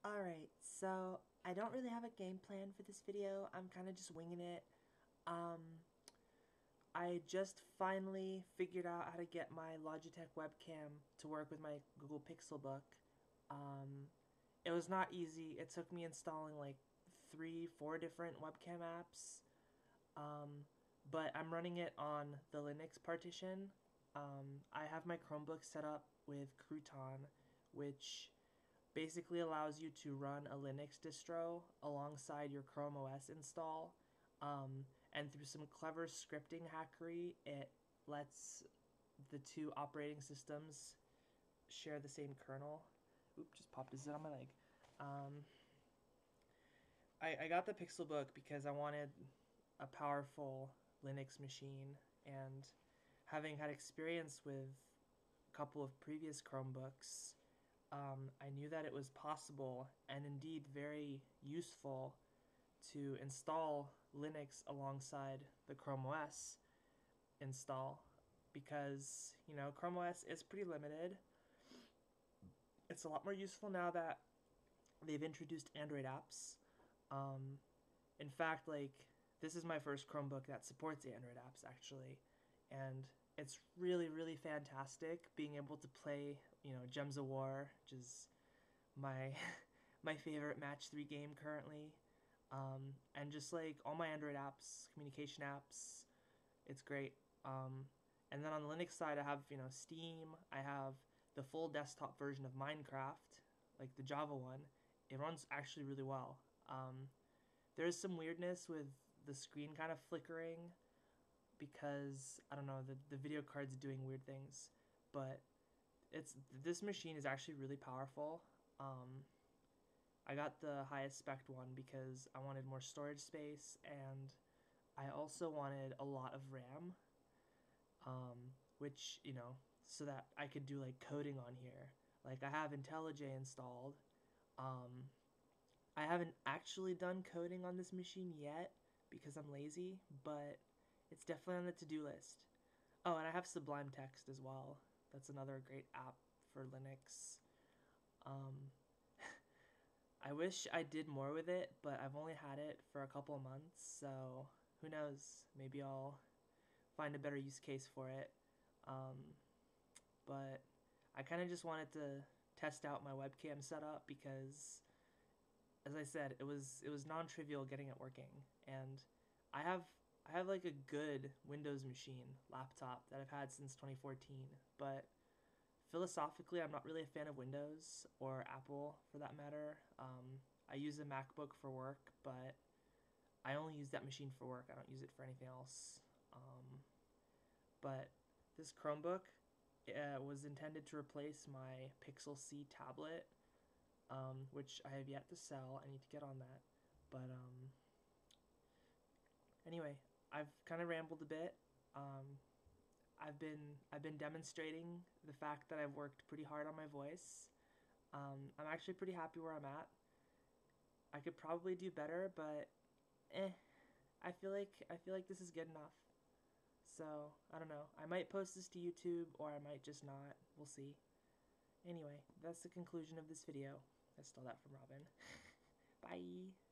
Alright, so I don't really have a game plan for this video. I'm kind of just winging it. Um, I just finally figured out how to get my Logitech webcam to work with my Google Pixelbook. Um, it was not easy. It took me installing like 3, 4 different webcam apps. Um, but I'm running it on the Linux partition. I have my Chromebook set up with Crouton, which basically allows you to run a Linux distro alongside your Chrome OS install. And through some clever scripting hackery, it lets the two operating systems share the same kernel. Oop, just popped a zit on my leg. Um, I got the Pixelbook because I wanted a powerful Linux machine, and having had experience with a couple of previous Chromebooks, I knew that it was possible and indeed very useful to install Linux alongside the Chrome OS install because, Chrome OS is pretty limited. It's a lot more useful now that they've introduced Android apps. Um, in fact, this is my first Chromebook that supports Android apps actually, and it's really, really fantastic being able to play, Gems of War, which is my my favorite match 3 game currently. And just like all my Android apps, communication apps, it's great. And then on the Linux side, I have Steam. I have the full desktop version of Minecraft, like the Java one. It runs actually really well. There is some weirdness with the screen kind of flickering because I don't know, the video card's doing weird things, but it's this machine is actually really powerful. Um, I got the highest spec one because I wanted more storage space, and I also wanted a lot of RAM, which, so that I could do like coding on here. Like I have IntelliJ installed. Um, I haven't actually done coding on this machine yet because I'm lazy, but it's definitely on the to-do list. Oh, and I have Sublime Text as well. That's another great app for Linux. Um, I wish I did more with it, but I've only had it for a couple of months, so who knows? Maybe I'll find a better use case for it. Um, but I kind of just wanted to test out my webcam setup because, as I said, it was non-trivial getting it working, and I have I have like a good Windows machine laptop that I've had since 2014, but philosophically, I'm not really a fan of Windows or Apple for that matter. I use a MacBook for work, but I only use that machine for work. I don't use it for anything else. Um, but this Chromebook was intended to replace my Pixel C tablet, which I have yet to sell. I need to get on that. But anyway, I've kind of rambled a bit. Um, I've been demonstrating the fact that I've worked pretty hard on my voice. I'm actually pretty happy where I'm at. I could probably do better, but eh. I feel like this is good enough. So I don't know. I might post this to YouTube or I might just not. We'll see. Anyway, that's the conclusion of this video. I stole that from Robin. Bye.